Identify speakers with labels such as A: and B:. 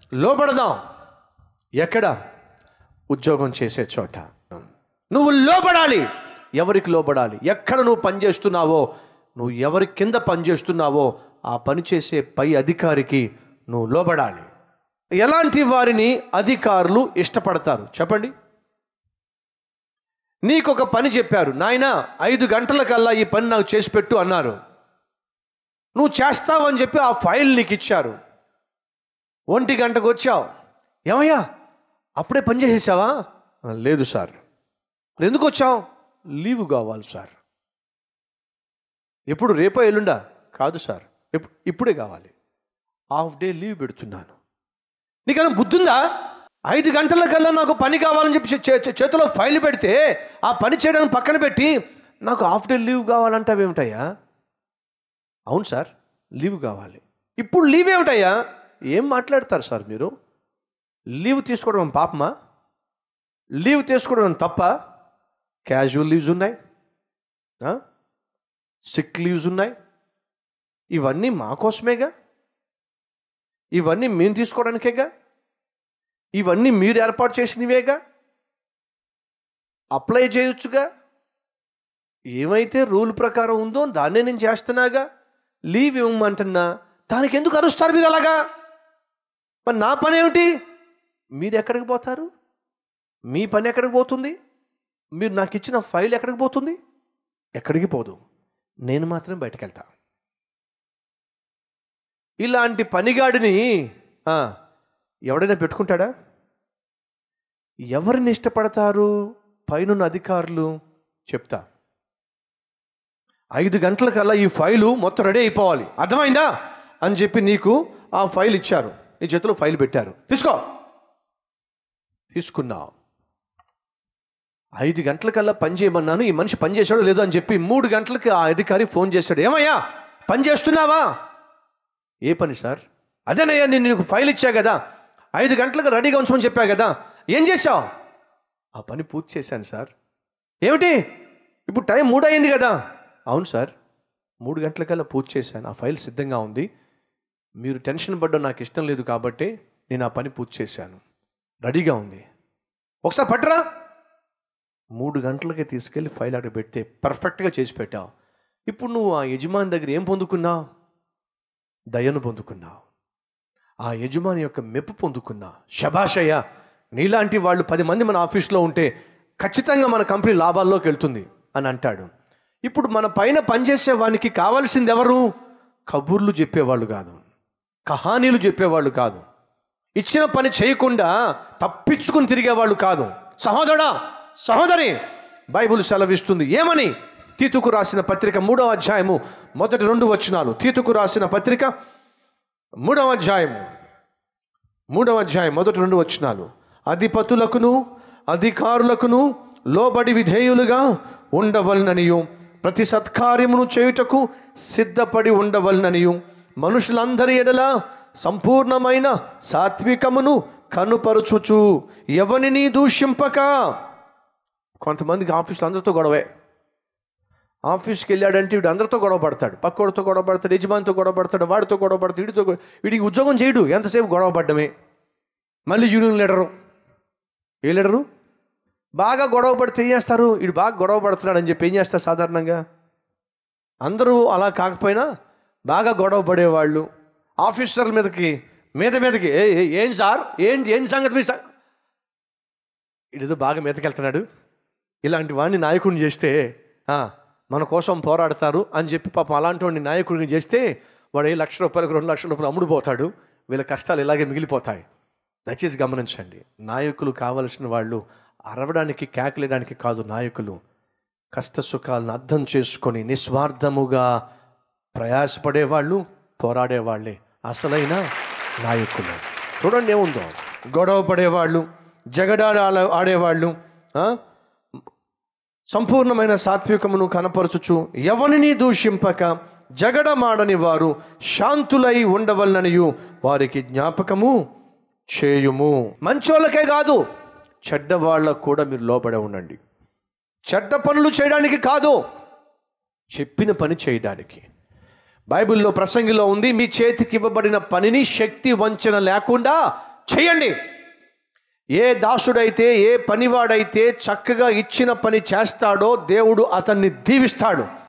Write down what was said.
A: లోబడదాం. ఎక్కడ? ఉద్యోగం చేసే చోట. నువ్వు లోబడాలి. ఎవరికి లోబడాలి? ఎక్కడ నువ్వు పనిచేస్తున్నావో, నువ్వు ఎవరి కింద పనిచేస్తున్నావో ఆ పని చేసే పై అధికారికి నువ్వు లోబడాలి. ఎలాంటి వారిని అధికారులు ఇష్టపడతారు చెప్పండి? నీకు ఒక పని చెప్పారు, నాయనా 5 గంటలకల్లా ఈ పని నాకు చేసి పెట్టు అన్నారు. నువ్వు చేస్తావని చెప్పి ఆ ఫైల్ నీకు ఇచ్చారు. 1 గంటకు వచ్చావు. ఏమయ్యా అప్పుడే పని చేసేసావా? లేదు సార్. ఎందుకు వచ్చావు? లీవ్ కావాలి సార్. ఎప్పుడు? రేపో ఎల్లుండా? కాదు సార్, ఇప్పుడే కావాలి. హాఫ్ డే లీవ్ పెడుతున్నాను. నీకన్నా బుద్ధి ఉందా? 5 గంటలకల్లా నాకు పని కావాలని చెప్పి చేతిలో ఫైల్ పెడితే ఆ పని చేయడానికి పక్కన పెట్టి నాకు హాఫ్ డే లీవ్ కావాలంటావేమిటయ్యా? అవును సార్, లీవ్ కావాలి. ఇప్పుడు లీవ్ ఏమిటయ్యా? ఏం మాట్లాడతారు సార్ మీరు? లీవ్ తీసుకోవడం పాపమా? లీవ్ తీసుకోవడం తప్ప? క్యాజువల్ లీవ్స్ ఉన్నాయి, సిక్ లీవ్స్ ఉన్నాయి. ఇవన్నీ మా కోసమేగా, ఇవన్నీ మేము తీసుకోవడానికేగా, ఇవన్నీ మీరు ఏర్పాటు చేసినవేగా, అప్లై చేయొచ్చుగా. ఏమైతే రూల్ ప్రకారం ఉందో దాన్నే నేను చేస్తున్నాగా. లీవ్ ఇవ్వమంటున్నా, దానికి ఎందుకు అరుస్తారు మీరు అలాగా? మరి నా పని ఏమిటి? మీరు ఎక్కడికి పోతారు? మీ పని ఎక్కడికి పోతుంది? మీరు నాకు ఇచ్చిన ఫైల్ ఎక్కడికి పోతుంది? ఎక్కడికి పోదు. నేను మాత్రం బయటకు వెళ్తా. ఇలాంటి పనిగాడిని ఎవడైనా పెట్టుకుంటాడా? ఎవరిని ఇష్టపడతారు పైనున్న అధికారులు? చెప్తా. 5 గంటలకల్లా ఈ ఫైలు మొత్తం రెడీ అయిపోవాలి, అర్థమైందా అని చెప్పి నీకు ఆ ఫైల్ ఇచ్చారు. నీ చేతిలో ఫైల్ పెట్టారు, తీసుకో. తీసుకున్నావు. 5 గంటలకల్లా పని చేయమన్నాను, ఈ మనిషి పని చేశాడో లేదో అని చెప్పి 3 గంటలకి ఆ అధికారి ఫోన్ చేశాడు. ఏమయ్యా పని చేస్తున్నావా? ఏ పని సార్? అదేనయ్యా, నేను నీకు ఫైల్ ఇచ్చా కదా, 5 గంటలకు రెడీగా ఉంచమని చెప్పా కదా, ఏం చేశావు? ఆ పని పూర్తి చేశాను సార్. ఏమిటి? ఇప్పుడు టైం 3 అయింది కదా. అవును సార్, 3 గంటలకల్లా పూర్తి చేశాను, ఆ ఫైల్ సిద్ధంగా ఉంది. మీరు టెన్షన్ పడ్డం నాకు ఇష్టం లేదు కాబట్టి నేను ఆ పని పూర్తి చేశాను, రెడీగా ఉంది, ఒకసారి పట్టరా. 3 గంటలకే తీసుకెళ్ళి ఫైల్ అక్కడ పెడితే పర్ఫెక్ట్గా చేసి పెట్టావు. ఇప్పుడు నువ్వు ఆ యజమాని దగ్గర ఏం పొందుకున్నావు? దయను పొందుకున్నావు. ఆ యజమాని యొక్క మెప్పు పొందుకున్నావు. శభాషయ్య, నీలాంటి వాళ్ళు 10 మంది మన ఆఫీస్లో ఉంటే ఖచ్చితంగా మన కంపెనీ లాభాల్లోకి వెళ్తుంది అని అంటాడు. ఇప్పుడు మన పైన పనిచేసే వానికి కావాల్సింది ఎవరు? కబుర్లు చెప్పేవాళ్ళు కాదు, కహానీలు చెప్పేవాళ్ళు కాదు, ఇచ్చిన పని చేయకుండా తప్పించుకుని తిరిగేవాళ్ళు కాదు. సహోదరా, సహోదరి, బైబిల్ సెలవిస్తుంది ఏమని? తీతుకు రాసిన పత్రిక 3వ అధ్యాయము మొదటి 2 వచనాలు. తీతుకు రాసిన పత్రిక 3వ అధ్యాయం మొదటి 2 వచనాలు. అధిపతులకును అధికారులకును లోబడి విధేయులుగా ఉండవలననియు, ప్రతి సత్కార్యమును చేయుటకు సిద్ధపడి ఉండవలననియు, మనుషులందరి ఎడల సంపూర్ణమైన సాత్వికమును కనుపరుచుచు ఎవరిని దూషింపక. కొంతమందికి ఆఫీసులో అందరితో గొడవే. ఆఫీస్కి వెళ్ళాడంటే వీడు అందరితో గొడవ పడతాడు, పక్కోడితో గొడవ పడతాడు, యజమానితో గొడవ పడతాడు, వాడితో గొడవ పడతాడు, వీడికి ఉద్యోగం చేయడు, ఎంతసేపు గొడవ పడ్డమే. మళ్ళీ యూనియన్ లీడరు, ఏ లీడరు బాగా గొడవ పడితే ఏం చేస్తారు? వీడు బాగా గొడవ పడుతున్నాడు అని చెప్పి ఏం చేస్తారు? సాధారణంగా అందరూ అలా కాకపోయినా బాగా గొడవ పడేవాళ్ళు ఆఫీసర్ల మీదకి ఏం సార్, ఏం సంగతి మీ ఇదేదో బాగా మీదకెళ్తున్నాడు, ఇలాంటి వాడిని నాయకుడిని చేస్తే మన కోసం పోరాడతారు అని చెప్పి పాపం అలాంటి వాడిని నాయకుడిని చేస్తే వాడు ₹1,00,000 ₹2,00,000 అమ్ముడుపోతాడు. వీళ్ళ కష్టాలు ఇలాగే మిగిలిపోతాయి. దయచేసి గమనించండి, నాయకులు కావలసిన వాళ్ళు అరవడానికి కేకలేయడానికి కాదు. నాయకులు కష్ట సుఖాలను అర్థం చేసుకొని నిస్వార్థముగా ప్రయాసపడేవాళ్ళు, పోరాడేవాళ్ళే అసలైన నాయకులు. చూడండి ఏముందో, గొడవ పడేవాళ్ళు, జగడాలు ఆడేవాళ్ళు, సంపూర్ణమైన సాత్వికమును కనపరచుచు ఎవరిని దూషింపక జగడమాడని వారు శాంతులై ఉండవలననియు వారికి జ్ఞాపకము చేయుము. మంచోళ్ళకే కాదు, చెడ్డవాళ్ళకు కూడా మీరు లోబడే ఉండండి. చెడ్డ పనులు చేయడానికి కాదు, చెప్పిన పని చేయడానికి. బైబిల్లో ప్రసంగిలో ఉంది, మీ చేతికి ఇవ్వబడిన పనిని శక్తి వంచన లేకుండా చేయండి. ఏ దాసుడైతే, ఏ పనివాడైతే చక్కగా ఇచ్చిన పని చేస్తాడో దేవుడు అతన్ని దీవిస్తాడు.